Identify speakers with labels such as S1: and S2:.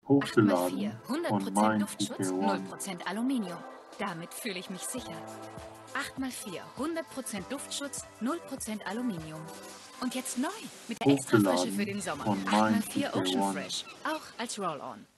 S1: 8x4,
S2: hochgeladen von
S1: 100%
S2: meinem
S1: Luftschutz,
S2: TK1.
S1: 0% Aluminium. Damit fühle ich mich sicher. 8x4, 100% Luftschutz, 0% Aluminium. Und jetzt neu, mit der Extrafrische für
S2: Hochgeladen
S1: den Sommer.
S2: von meinem
S1: 8x4 Ocean
S2: TK1.
S1: Fresh, auch als Roll-On.